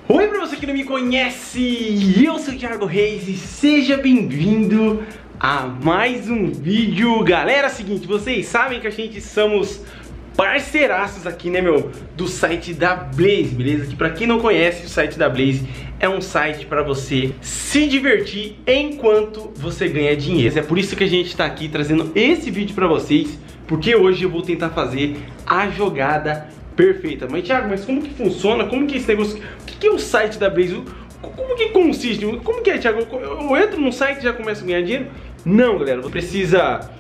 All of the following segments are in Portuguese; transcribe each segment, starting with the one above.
Oi pra você que não me conhece, eu sou o Thiago Reis e seja bem-vindo a mais um vídeo. Galera, é o seguinte, vocês sabem que a gente somos parceiraços aqui, né, do site da Blaze, beleza? Que pra quem não conhece, o site da Blaze é um site pra você se divertir enquanto você ganha dinheiro. É por isso que a gente tá aqui trazendo esse vídeo pra vocês, porque hoje eu vou tentar fazer a jogada perfeita. Mas Thiago, mas como que funciona? Como que é esse negócio? O que é o site da Blaze? Como que consiste? Como que é, Thiago? Eu entro num site e já começo a ganhar dinheiro? Não, galera, você precisa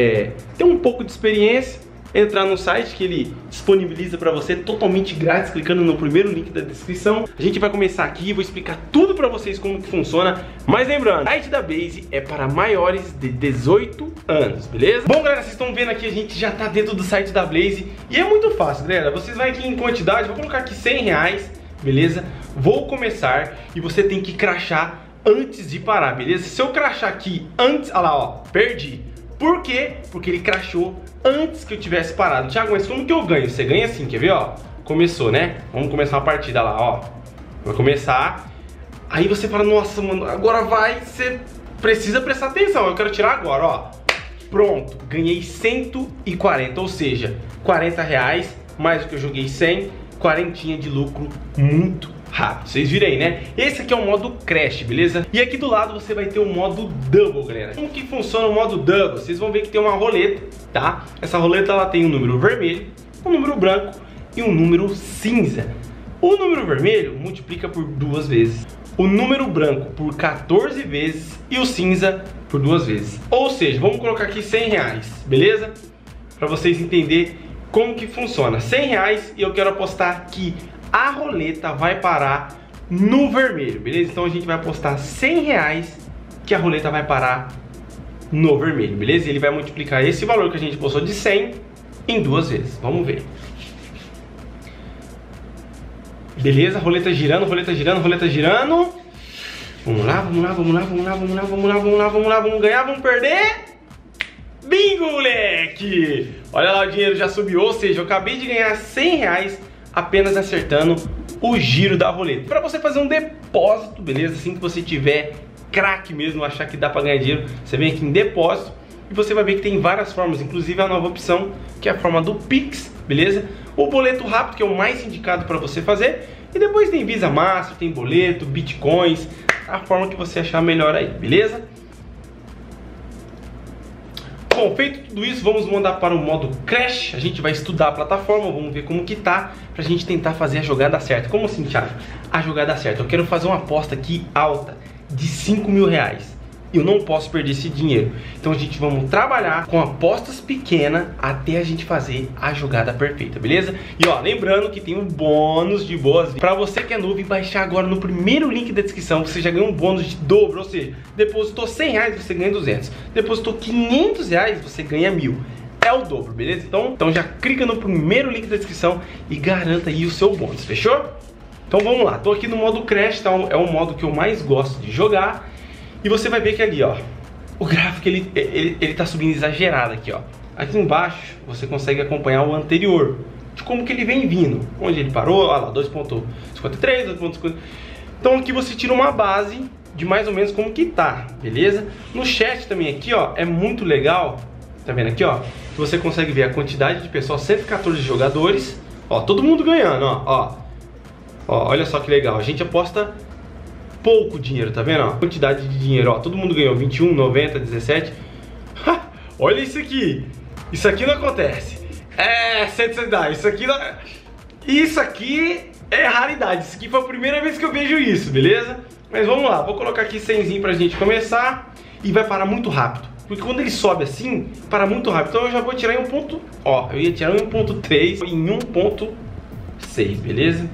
ter um pouco de experiência, entrar no site que ele disponibiliza pra você totalmente grátis, clicando no primeiro link da descrição. A gente vai começar aqui, vou explicar tudo pra vocês como que funciona. Mas lembrando, o site da Blaze é para maiores de 18 anos, beleza? Bom, galera, vocês estão vendo aqui, a gente já tá dentro do site da Blaze e é muito fácil, galera. Vocês vão aqui em quantidade, vou colocar aqui R$100, beleza? Vou começar e você tem que crachar antes de parar, beleza? Se eu crachar aqui antes, olha lá, ó, perdi. Por quê? Porque ele crashou antes que eu tivesse parado. Thiago, mas como que eu ganho? Você ganha assim, quer ver, ó? Começou, né? Vamos começar uma partida lá, ó. Vai começar. Aí você fala, nossa, mano, agora vai. Você precisa prestar atenção, eu quero tirar agora, ó. Pronto, ganhei 140, ou seja, R$40, mais do que eu joguei 100, 40 de lucro muito rápido. Vocês viram aí, né? Esse aqui é o modo Crash, beleza? E aqui do lado você vai ter o modo Double, galera. Como que funciona o modo Double? Vocês vão ver que tem uma roleta, tá? Essa roleta, ela tem um número vermelho, um número branco e um número cinza. O número vermelho multiplica por 2 vezes, o número branco por 14 vezes e o cinza por 2 vezes. Ou seja, vamos colocar aqui R$100, beleza? Pra vocês entenderem como que funciona. R$100 e eu quero apostar que a roleta vai parar no vermelho, beleza? Então a gente vai apostar R$100 que a roleta vai parar no vermelho, beleza? Ele vai multiplicar esse valor que a gente postou de 100 em 2 vezes. Vamos ver. Beleza, roleta girando, roleta girando, roleta girando. Vamos lá, vamos lá, vamos lá, vamos lá, vamos lá, vamos lá, vamos lá, vamos lá, vamos ganhar, vamos perder. Bingo, moleque! Olha lá, o dinheiro já subiu, ou seja, eu acabei de ganhar R$100 apenas acertando o giro da roleta. Para você fazer um depósito, beleza? Assim que você tiver craque mesmo, achar que dá para ganhar dinheiro, você vem aqui em depósito e você vai ver que tem várias formas, inclusive a nova opção, que é a forma do Pix, beleza? O boleto rápido, que é o mais indicado para você fazer, e depois tem Visa Master, tem boleto, Bitcoins, a forma que você achar melhor aí, beleza? Bom, feito tudo isso, vamos mandar para o modo Crash. A gente vai estudar a plataforma, vamos ver como que tá, pra gente tentar fazer a jogada certa. Como assim, Thiago? A jogada certa. Eu quero fazer uma aposta aqui alta de R$5.000. Eu não posso perder esse dinheiro. Então a gente vamos trabalhar com apostas pequenas até a gente fazer a jogada perfeita, beleza? E ó, lembrando que tem um bônus de boas. Pra você que é novo, baixar agora no primeiro link da descrição, você já ganha um bônus de dobro. Ou seja, depositou R$100, você ganha 200. Depositou R$500, você ganha 1.000. É o dobro, beleza? Então já clica no primeiro link da descrição e garanta aí o seu bônus, fechou? Então vamos lá, tô aqui no modo Crash, tá? É o modo que eu mais gosto de jogar. E você vai ver que ali, ó, o gráfico ele tá subindo exagerado aqui, ó. Aqui embaixo você consegue acompanhar o anterior, de como que ele vem vindo, onde ele parou, olha lá, 2.53, 2.50. Então aqui você tira uma base de mais ou menos como que tá, beleza? No chat também aqui, ó, é muito legal, tá vendo aqui, ó, que você consegue ver a quantidade de pessoas, 114 jogadores, ó, todo mundo ganhando, ó, olha só que legal, a gente aposta pouco dinheiro, tá vendo, ó? Quantidade de dinheiro, ó, todo mundo ganhou 21, 90, 17. Olha isso aqui. Isso aqui não acontece. É, 160, isso aqui é raridade. Isso aqui foi a primeira vez que eu vejo isso, beleza? Mas vamos lá, vou colocar aqui 100 pra gente começar e vai parar muito rápido. Porque quando ele sobe assim, para muito rápido. Então eu já vou tirar em 1 ponto, ó, eu ia tirar em 1.3 em 1.6, beleza?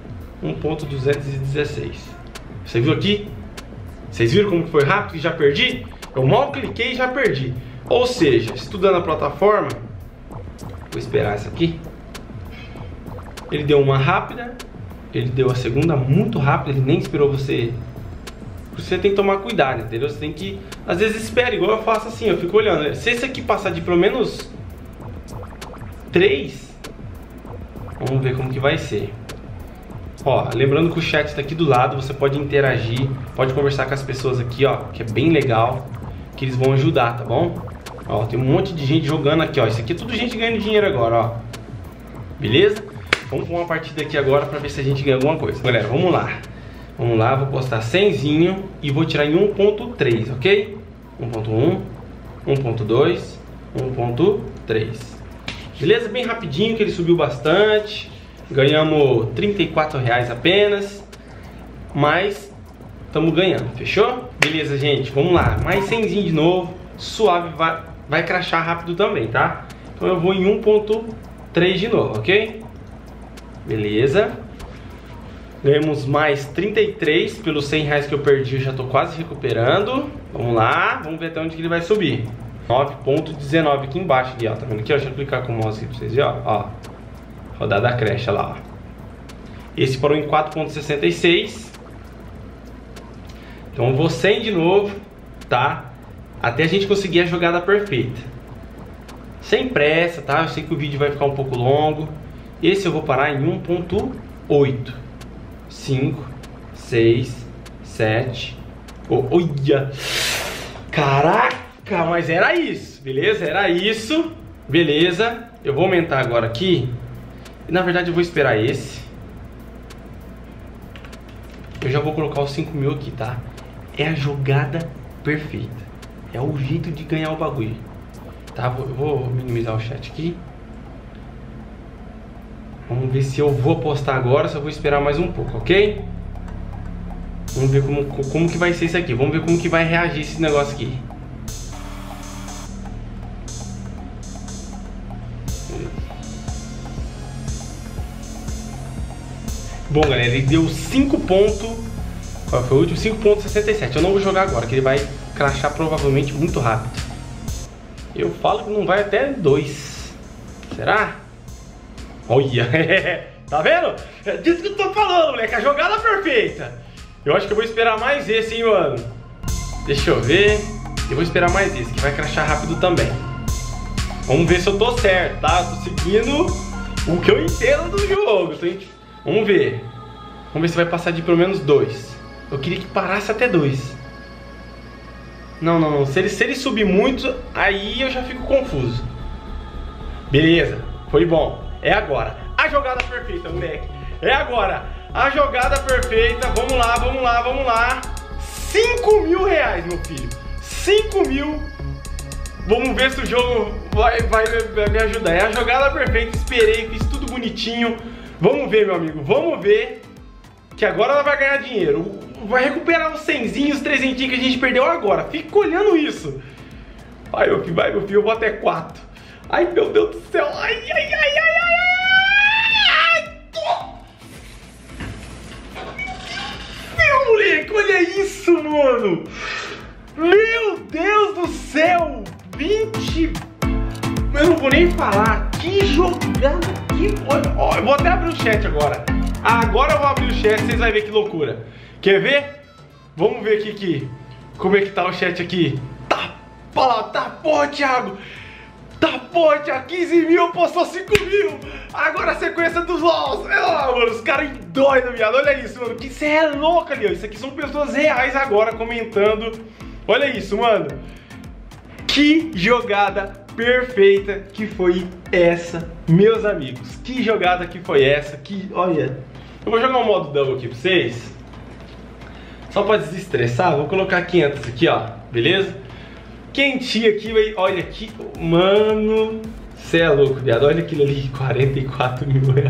1.216. Você viu aqui? Vocês viram como que foi rápido e já perdi? Eu mal cliquei e já perdi. Ou seja, estudando a plataforma, vou esperar essa aqui. Ele deu uma rápida, ele deu a segunda muito rápida, ele nem esperou você. Você tem que tomar cuidado, entendeu? Você tem que, às vezes espera, igual eu faço assim, eu fico olhando. Se esse aqui passar de pelo menos 3, vamos ver como que vai ser. Ó, lembrando que o chat tá aqui do lado, você pode interagir, pode conversar com as pessoas aqui, ó, que é bem legal, que eles vão ajudar, tá bom? Ó, tem um monte de gente jogando aqui, ó. Isso aqui é tudo gente ganhando dinheiro agora, ó. Beleza? Vamos pra uma partida aqui agora pra ver se a gente ganha alguma coisa. Galera, vamos lá. Vamos lá, vou postar 100zinho e vou tirar em 1.3, ok? 1.1, 1.2, 1.3. Beleza? Bem rapidinho, que ele subiu bastante. Ganhamos R$34 apenas. Mas estamos ganhando, fechou? Beleza, gente, vamos lá. Mais 100zinho de novo. Suave, vai crashar rápido também, tá? Então eu vou em 1.3 de novo, ok? Beleza. Ganhamos mais 33 pelos R$100 que eu perdi, eu já tô quase recuperando. Vamos lá, vamos ver até onde que ele vai subir. 9.19 aqui embaixo, ali, ó. Tá vendo aqui, ó? Deixa eu clicar com o mouse aqui pra vocês verem, ó. Rodada crash, olha lá, ó. Esse parou em 4.66. Então eu vou 100 de novo, tá? Até a gente conseguir a jogada perfeita. Sem pressa, tá? Eu sei que o vídeo vai ficar um pouco longo. Esse eu vou parar em 1.8. 5, 6, 7. Olha! Caraca, mas era isso, beleza? Era isso, beleza. Eu vou aumentar agora aqui. Na verdade eu vou esperar esse. Eu já vou colocar os 5.000 aqui, tá? É a jogada perfeita. É o jeito de ganhar o bagulho. Tá? Eu vou minimizar o chat aqui. Vamos ver se eu vou apostar agora, se eu vou esperar mais um pouco, ok? Vamos ver como que vai ser isso aqui. Vamos ver como que vai reagir esse negócio aqui. Bom, galera, ele deu 5 pontos. Qual foi o último? 5.67. Eu não vou jogar agora, que ele vai crashar provavelmente muito rápido. Eu falo que não vai até 2. Será? Olha, tá vendo? É disso que eu tô falando, moleque. A jogada perfeita. Eu acho que eu vou esperar mais esse, hein, mano. Deixa eu ver. Eu vou esperar mais esse, que vai crashar rápido também. Vamos ver se eu tô certo, tá? Eu tô seguindo o que eu entendo do jogo. Vamos ver. Vamos ver se vai passar de pelo menos 2. Eu queria que parasse até 2. Não. Se ele subir muito, aí eu já fico confuso. Beleza, foi bom. É agora. A jogada perfeita, moleque. É agora. A jogada perfeita. Vamos lá. 5.000 reais, meu filho. 5.000. Vamos ver se o jogo vai me ajudar. É a jogada perfeita. Esperei, fiz tudo bonitinho. Vamos ver, meu amigo. Vamos ver. Que agora ela vai ganhar dinheiro. Vai recuperar os 100zinhos, os 300 que a gente perdeu agora. Fica olhando isso. Vai, meu filho, eu vou até 4. Ai, meu Deus do céu. Ai. Meu moleque, olha isso, mano. Meu Deus do céu. 20. Eu não vou nem falar. Que jogada. Eu vou até abrir o chat agora. Agora eu vou abrir o chat, vocês vão ver que loucura. Quer ver? Vamos ver aqui como é que tá o chat aqui. Tá, olha lá, tá porra, Thiago. Tá porra, Thiago, 15.000, postou 5.000. Agora a sequência dos LOLs. Mano, os caras doidos, viado. Olha isso, mano, que você é louco ali, ó. Isso aqui são pessoas reais agora comentando. Olha isso, mano. Que jogada perfeita que foi essa, meus amigos. Que jogada que foi essa, olha. Eu vou jogar um modo double aqui pra vocês, só pra desestressar. Vou colocar 500 aqui, ó, beleza? Quentinho aqui, olha aqui, mano. Cê é louco, viado, olha aquilo ali, 44.000 reais.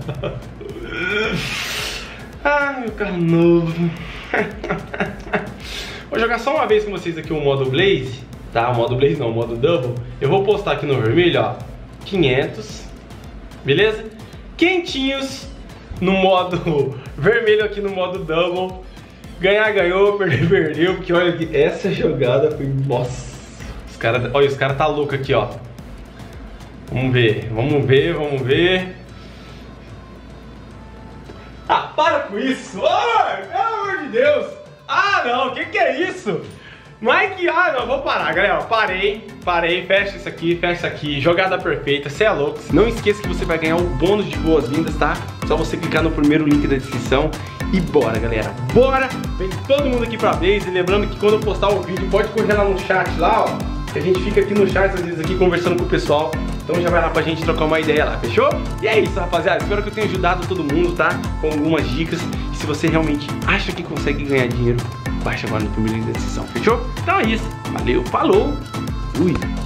Ai, meu carro novo. Vou jogar só uma vez com vocês aqui o modo Blaze. Tá, o modo Blaze não, o modo Double. Eu vou postar aqui no vermelho, ó, 500. Beleza? Quentinhos no modo vermelho aqui no modo Double. Ganhar, ganhou, perder, perdeu. Porque olha aqui, essa jogada foi... Nossa. Olha, os caras tá louco aqui, ó. Vamos ver. Ah, para com isso. Ai, pelo amor de Deus. Ah, não, que é isso? Mike, não, vou parar, galera. Parei, fecha isso aqui, jogada perfeita, cê é louco. Não esqueça que você vai ganhar o bônus de boas-vindas, tá? Só você clicar no primeiro link da descrição e bora, galera. Bora! Vem todo mundo aqui pra Blaze. Lembrando que quando eu postar o vídeo, pode correr lá no chat lá, ó. Que a gente fica aqui no chat, às vezes aqui conversando com o pessoal. Então já vai lá pra gente trocar uma ideia lá, fechou? E é isso, rapaziada. Espero que eu tenha ajudado todo mundo, tá? Com algumas dicas. E se você realmente acha que consegue ganhar dinheiro, baixa agora no primeiro link da descrição, fechou? Então é isso. Valeu, falou, fui!